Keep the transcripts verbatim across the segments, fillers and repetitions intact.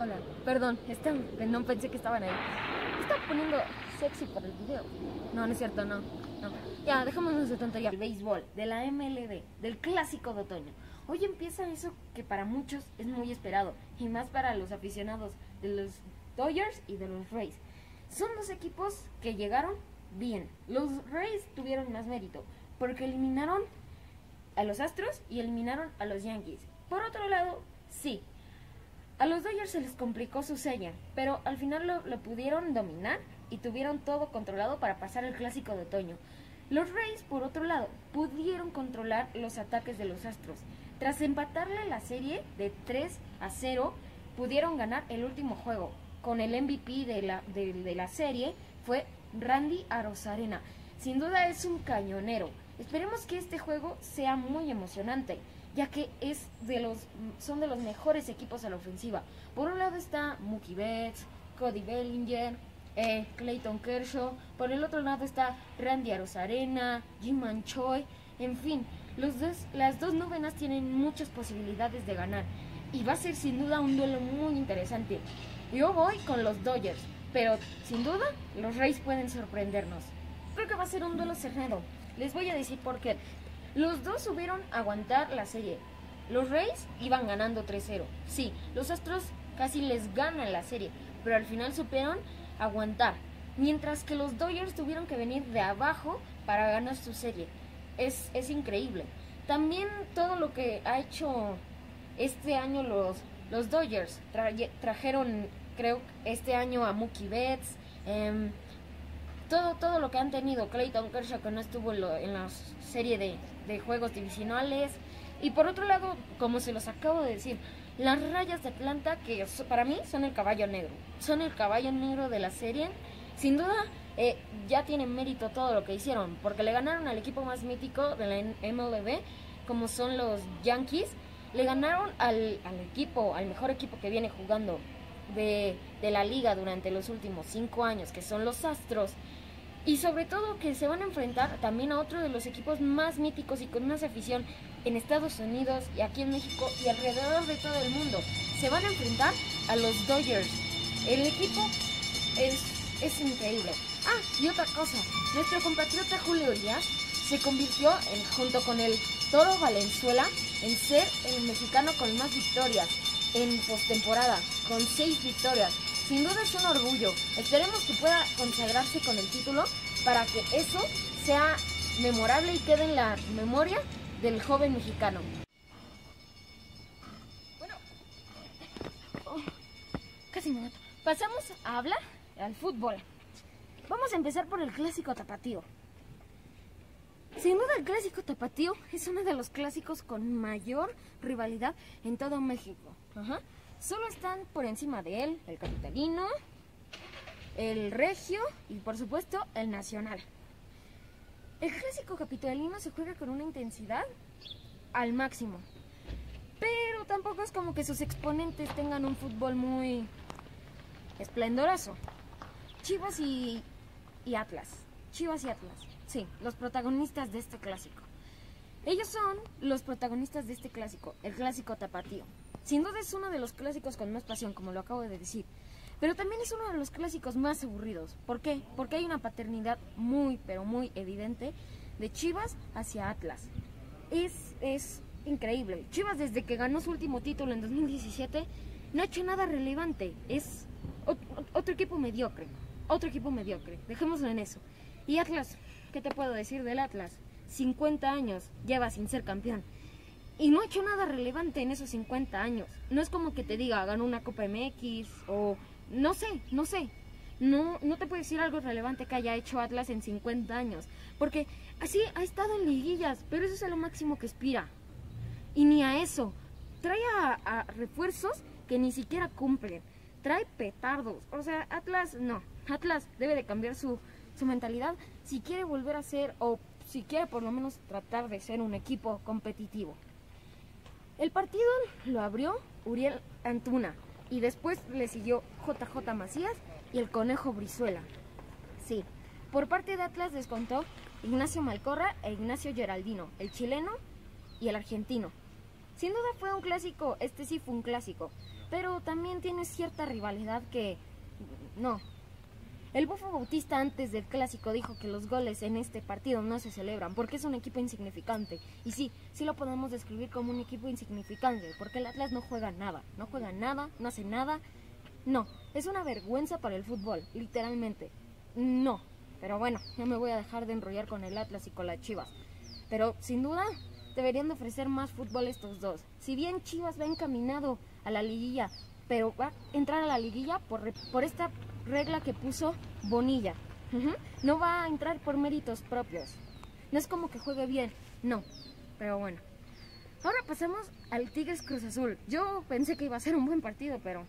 Hola, perdón, este, no pensé que estaban ahí. Estaba poniendo sexy para el video. No, no es cierto, no, no. Ya, dejémonos de tontería. El béisbol, de la M L B, del clásico de otoño. Hoy empieza eso que para muchos es muy esperado, y más para los aficionados de los Dodgers y de los Rays. Son dos equipos que llegaron bien. Los Rays tuvieron más mérito, porque eliminaron a los Astros y eliminaron a los Yankees. Por otro lado, sí, a los Dodgers se les complicó su serie, pero al final lo, lo pudieron dominar y tuvieron todo controlado para pasar el clásico de otoño. Los Rays, por otro lado, pudieron controlar los ataques de los Astros. Tras empatarle la serie de tres a cero, pudieron ganar el último juego. Con el M V P de la, de, de la serie fue Randy Arozarena. Sin duda es un cañonero. Esperemos que este juego sea muy emocionante, ya que es de los, son de los mejores equipos a la ofensiva. Por un lado está Mookie Betts, Cody Bellinger, eh, Clayton Kershaw. Por el otro lado está Randy Arozarena, Ji-Man Choi. En fin, los dos, las dos novenas tienen muchas posibilidades de ganar. Y va a ser sin duda un duelo muy interesante. Yo voy con los Dodgers, pero sin duda los Rays pueden sorprendernos. Creo que va a ser un duelo cerrado. Les voy a decir por qué. Los dos subieron a aguantar la serie. Los Rays iban ganando tres cero. Sí, los Astros casi les ganan la serie, pero al final supieron aguantar. Mientras que los Dodgers tuvieron que venir de abajo para ganar su serie. Es, es increíble. También todo lo que ha hecho este año los, los Dodgers. Tra trajeron, creo, este año a Mookie Betts. Eh, todo, todo lo que han tenido. Clayton Kershaw, que no estuvo en, lo, en la serie de, de juegos divisionales. Y por otro lado, como se los acabo de decir, las Rayas de Atlanta, que para mí son el caballo negro. Son el caballo negro de la serie. Sin duda, eh, ya tienen mérito todo lo que hicieron, porque le ganaron al equipo más mítico de la M L B, como son los Yankees. Le ganaron al, al equipo, al mejor equipo que viene jugando de, de la liga durante los últimos cinco años, que son los Astros. Y sobre todo que se van a enfrentar también a otro de los equipos más míticos y con más afición en Estados Unidos y aquí en México y alrededor de todo el mundo. Se van a enfrentar a los Dodgers. El equipo es, es increíble. Ah, y otra cosa, nuestro compatriota Julio Urias se convirtió, en, junto con el Toro Valenzuela, en ser el mexicano con más victorias en postemporada, con seis victorias. Sin duda es un orgullo. Esperemos que pueda consagrarse con el título para que eso sea memorable y quede en la memoria del joven mexicano. Bueno, oh, casi me mato. Pasamos a hablar al fútbol. Vamos a empezar por el clásico tapatío. Sin duda el clásico tapatío es uno de los clásicos con mayor rivalidad en todo México. Ajá. Solo están por encima de él el capitalino, el regio y por supuesto el nacional. El clásico capitalino se juega con una intensidad al máximo, pero tampoco es como que sus exponentes tengan un fútbol muy esplendoroso. Chivas y, y Atlas, Chivas y Atlas, sí, los protagonistas de este clásico. Ellos son los protagonistas de este clásico, el clásico tapatío. Sin duda es uno de los clásicos con más pasión, como lo acabo de decir. Pero también es uno de los clásicos más aburridos. ¿Por qué? Porque hay una paternidad muy, pero muy evidente de Chivas hacia Atlas. Es, es increíble. Chivas, desde que ganó su último título en dos mil diecisiete, no ha hecho nada relevante. Es otro equipo mediocre. Otro equipo mediocre. Dejémoslo en eso. Y Atlas, ¿qué te puedo decir del Atlas? cincuenta años lleva sin ser campeón. Y no ha hecho nada relevante en esos cincuenta años. No es como que te diga, ganó una Copa M X o... No sé, no sé. No, no te puedo decir algo relevante que haya hecho Atlas en cincuenta años. Porque así ha estado en liguillas, pero eso es a lo máximo que aspira. Y ni a eso. Trae a, a refuerzos que ni siquiera cumplen. Trae petardos. O sea, Atlas no. Atlas debe de cambiar su, su mentalidad si quiere volver a ser, o si quiere por lo menos tratar de ser un equipo competitivo. El partido lo abrió Uriel Antuna y después le siguió J J Macías y el Conejo Brizuela. Sí, por parte de Atlas descontó Ignacio Malcorra e Ignacio Geraldino, el chileno y el argentino. Sin duda fue un clásico, este sí fue un clásico. pero también tiene cierta rivalidad que no. El Bofo Bautista antes del clásico dijo que los goles en este partido no se celebran porque es un equipo insignificante. Y sí, sí lo podemos describir como un equipo insignificante porque el Atlas no juega nada, no juega nada, no hace nada. No, es una vergüenza para el fútbol, literalmente. No, pero bueno, ya me voy a dejar de enrollar con el Atlas y con las Chivas. Pero sin duda deberían de ofrecer más fútbol estos dos. Si bien Chivas va encaminado a la liguilla, pero va a entrar a la liguilla por, por esta regla que puso Bonilla. Uh-huh. No va a entrar por méritos propios. No es como que juegue bien, no. Pero bueno. Ahora pasamos al Tigres Cruz Azul. Yo pensé que iba a ser un buen partido, pero...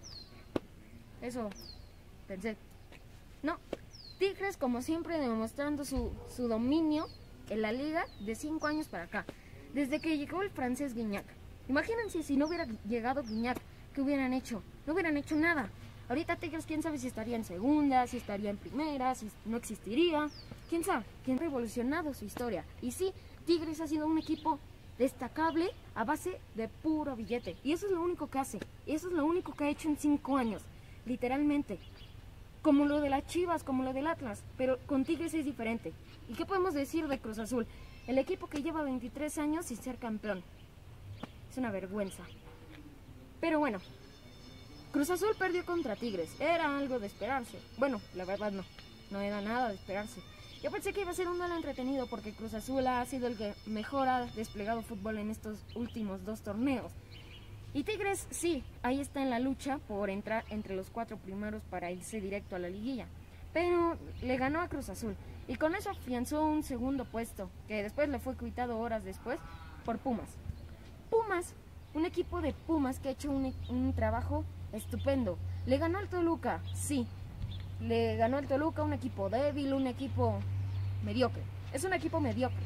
Eso pensé. No. Tigres, como siempre, demostrando su, su dominio en la liga de cinco años para acá. Desde que llegó el francés Guignac. Imagínense si no hubiera llegado Guignac, ¿qué hubieran hecho? No hubieran hecho nada. Ahorita Tigres, quién sabe si estaría en segunda, si estaría en primera, si no existiría. Quién sabe, quién ha revolucionado su historia. Y sí, Tigres ha sido un equipo destacable a base de puro billete. Y eso es lo único que hace. Y eso es lo único que ha hecho en cinco años. Literalmente. Como lo de las Chivas, como lo del Atlas. Pero con Tigres es diferente. ¿Y qué podemos decir de Cruz Azul? El equipo que lleva veintitrés años sin ser campeón. Es una vergüenza. Pero bueno. Cruz Azul perdió contra Tigres, era algo de esperarse. Bueno, la verdad no, no era nada de esperarse. Yo pensé que iba a ser un duelo entretenido porque Cruz Azul ha sido el que mejor ha desplegado fútbol en estos últimos dos torneos. Y Tigres, sí, ahí está en la lucha por entrar entre los cuatro primeros para irse directo a la liguilla. Pero le ganó a Cruz Azul y con eso afianzó un segundo puesto, que después le fue quitado horas después por Pumas. Pumas, un equipo de Pumas que ha hecho un, un trabajo estupendo. Le ganó al Toluca, sí. Le ganó al Toluca, un equipo débil, un equipo mediocre. Es un equipo mediocre.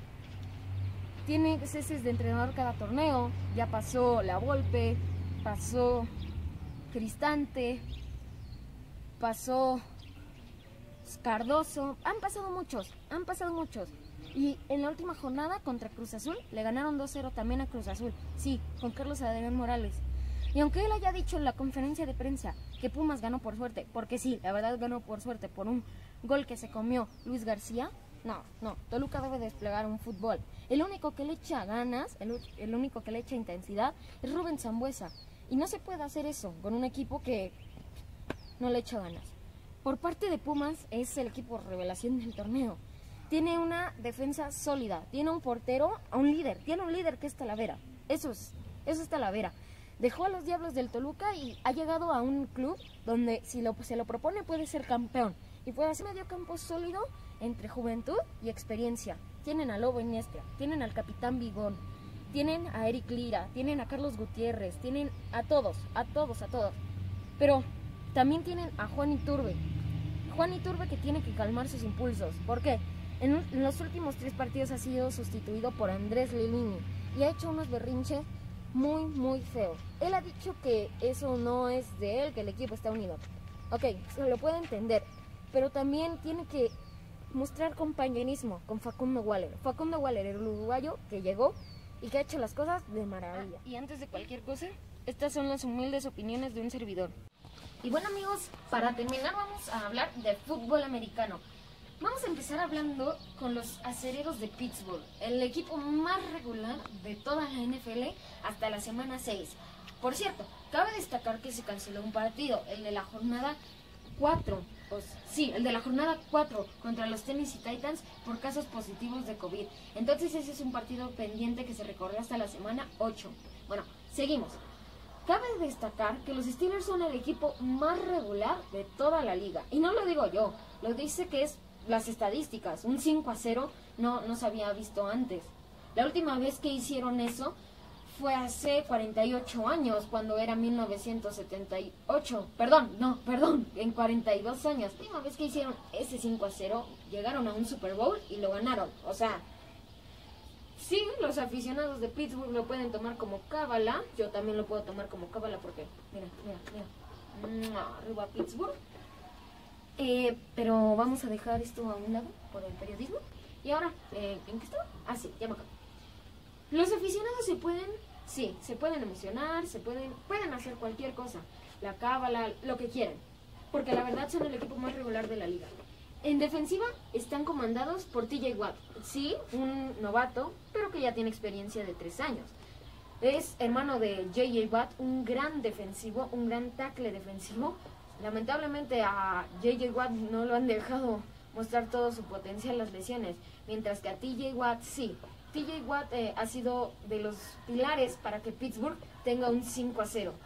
Tiene ceses de entrenador cada torneo. Ya pasó La Volpe, pasó Cristante, pasó Cardoso. Han pasado muchos, han pasado muchos. Y en la última jornada contra Cruz Azul le ganaron dos cero también a Cruz Azul. Sí, con Carlos Adrián Morales. Y aunque él haya dicho en la conferencia de prensa que Pumas ganó por suerte, porque sí, la verdad ganó por suerte por un gol que se comió Luis García, no, no, Toluca debe desplegar un fútbol. El único que le echa ganas, el, el único que le echa intensidad es Rubén Sambueza. Y no se puede hacer eso con un equipo que no le echa ganas. Por parte de Pumas es el equipo revelación del torneo. Tiene una defensa sólida, tiene un portero, a un líder, tiene un líder que es Talavera. Eso es, eso es Talavera. Dejó a los Diablos del Toluca y ha llegado a un club donde si lo, se lo propone puede ser campeón. Y puede hacer medio campo sólido entre juventud y experiencia. Tienen a Lobo Iniestra, tienen al Capitán Vigón, tienen a Eric Lira, tienen a Carlos Gutiérrez, tienen a todos, a todos, a todos. Pero también tienen a Juan Iturbe. Juan Iturbe que tiene que calmar sus impulsos. ¿Por qué? En, en los últimos tres partidos ha sido sustituido por Andrés Lilini y ha hecho unos berrinches muy, muy feo. Él ha dicho que eso no es de él, que el equipo está unido. Ok, se lo puede entender, pero también tiene que mostrar compañerismo con Facundo Waller. Facundo Waller, el uruguayo que llegó y que ha hecho las cosas de maravilla. Y antes de cualquier cosa, estas son las humildes opiniones de un servidor. Y bueno amigos, para terminar vamos a hablar de fútbol americano. Vamos a empezar hablando con los Acereros de Pittsburgh, el equipo más regular de toda la N F L hasta la semana seis. Por cierto, cabe destacar que se canceló un partido, el de la jornada cuatro, pues, sí, el de la jornada cuatro contra los Tennessee Titans por casos positivos de COVID. Entonces ese es un partido pendiente que se recorrió hasta la semana ocho. Bueno, seguimos. Cabe destacar que los Steelers son el equipo más regular de toda la liga. Y no lo digo yo, lo dice que es las estadísticas. Un cinco a cero no, no se había visto antes. La última vez que hicieron eso fue hace cuarenta y ocho años, cuando era mil novecientos setenta y ocho. Perdón, no, perdón, en cuarenta y dos años. La última vez que hicieron ese cinco a cero, llegaron a un Super Bowl y lo ganaron. O sea, sí, los aficionados de Pittsburgh lo pueden tomar como cábala. Yo también lo puedo tomar como cábala porque, mira, mira, mira. Arriba Pittsburgh. Eh, pero vamos a dejar esto a un lado por el periodismo. Y ahora, eh, ¿en qué estaba? Ah, sí, ya me acuerdo. Los aficionados se pueden Sí, se pueden emocionar, se pueden, pueden hacer cualquier cosa, la cábala, lo que quieran, porque la verdad son el equipo más regular de la liga. En defensiva están comandados por T J Watt, sí, un novato, pero que ya tiene experiencia de tres años. Es hermano de J J Watt, un gran defensivo, un gran tackle defensivo. Lamentablemente a J J Watt no lo han dejado mostrar todo su potencial las lesiones, mientras que a T J Watt sí. T J Watt eh, ha sido de los pilares para que Pittsburgh tenga un cinco a cero.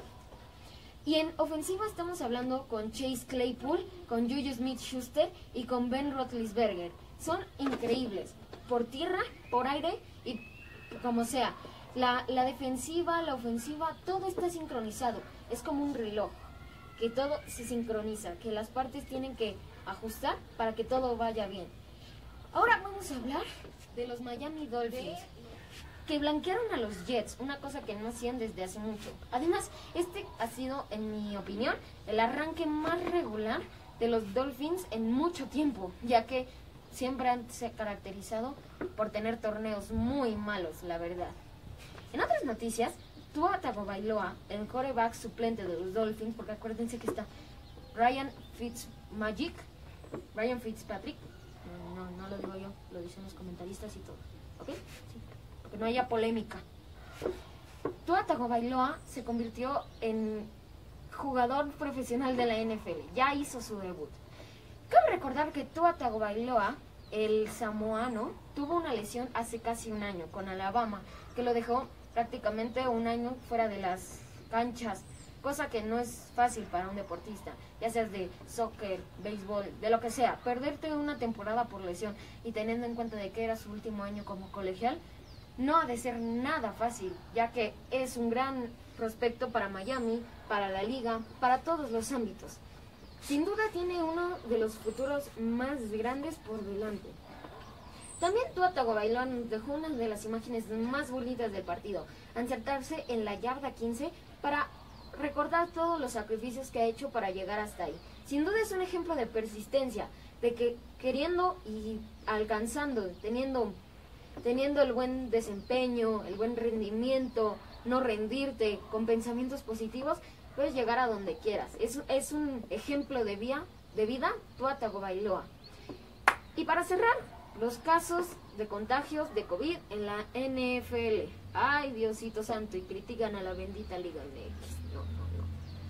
Y en ofensiva estamos hablando con Chase Claypool, con Juju Smith-Schuster y con Ben Roethlisberger. Son increíbles, por tierra, por aire y como sea. La, la defensiva, la ofensiva, todo está sincronizado. Es como un reloj, que todo se sincroniza, que las partes tienen que ajustar para que todo vaya bien. Ahora vamos a hablar de los Miami Dolphins, que blanquearon a los Jets, una cosa que no hacían desde hace mucho. Además, este ha sido, en mi opinión, el arranque más regular de los Dolphins en mucho tiempo, ya que siempre han se caracterizado por tener torneos muy malos, la verdad. En otras noticias, Tua Tagovailoa, el quarterback suplente de los Dolphins, porque acuérdense que está Ryan Fitzmagic, Ryan Fitzpatrick, no, no, no lo digo yo, lo dicen los comentaristas y todo, ¿ok? Sí. Que no haya polémica. Tua Tagovailoa se convirtió en jugador profesional de la N F L, ya hizo su debut. Cabe recordar que Tua Tagovailoa, el samoano, tuvo una lesión hace casi un año con Alabama, que lo dejó prácticamente un año fuera de las canchas, cosa que no es fácil para un deportista, ya seas de soccer, béisbol, de lo que sea. Perderte una temporada por lesión y teniendo en cuenta de que era su último año como colegial, no ha de ser nada fácil, ya que es un gran prospecto para Miami, para la liga, para todos los ámbitos. Sin duda tiene uno de los futuros más grandes por delante. También Tua Tagovailoa nos dejó una de las imágenes más bonitas del partido, insertarse en la yarda quince para recordar todos los sacrificios que ha hecho para llegar hasta ahí. Sin duda es un ejemplo de persistencia, de que queriendo y alcanzando, teniendo... teniendo el buen desempeño, el buen rendimiento, no rendirte, con pensamientos positivos, puedes llegar a donde quieras. Es, es un ejemplo de, vía, de vida, Tua Tagovailoa. Y para cerrar, los casos de contagios de COVID en la N F L. Ay, Diosito santo, y critican a la bendita Liga M X. No, no, no.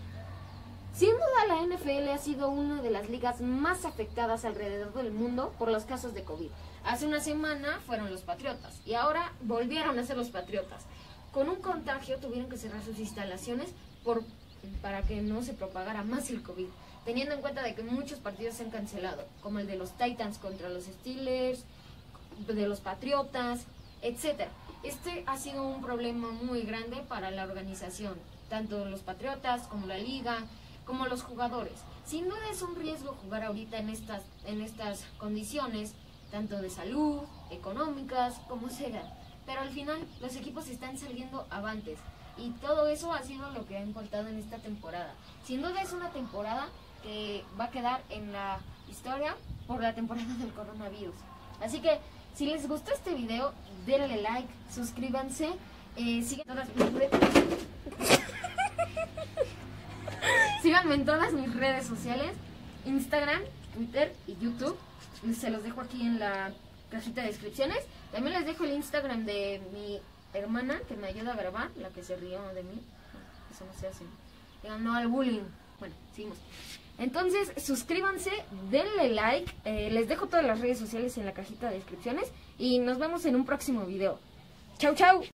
Sin duda la N F L ha sido una de las ligas más afectadas alrededor del mundo por los casos de COVID. Hace una semana fueron los Patriotas y ahora volvieron a ser los Patriotas. Con un contagio tuvieron que cerrar sus instalaciones por, para que no se propagara más el COVID, teniendo en cuenta de que muchos partidos se han cancelado, como el de los Titans contra los Steelers, de los Patriotas, etcétera. Este ha sido un problema muy grande para la organización, tanto los Patriotas como la liga, como los jugadores. Sin duda es un riesgo jugar ahorita en estas, en estas condiciones, tanto de salud, económicas, como sea. Pero al final los equipos están saliendo avantes y todo eso ha sido lo que ha importado en esta temporada. Sin duda es una temporada que va a quedar en la historia por la temporada del coronavirus. Así que si les gustó este video, denle like, suscríbanse, eh, sigan todas mis redes. Síganme en todas mis redes sociales, Instagram, Twitter y YouTube. Se los dejo aquí en la cajita de descripciones. También les dejo el Instagram de mi hermana que me ayuda a grabar, la que se rió de mí. Eso no se hace. Digan no al bullying. Bueno, seguimos. Entonces, suscríbanse, denle like. Eh, les dejo todas las redes sociales en la cajita de descripciones. Y nos vemos en un próximo video. Chau, chau.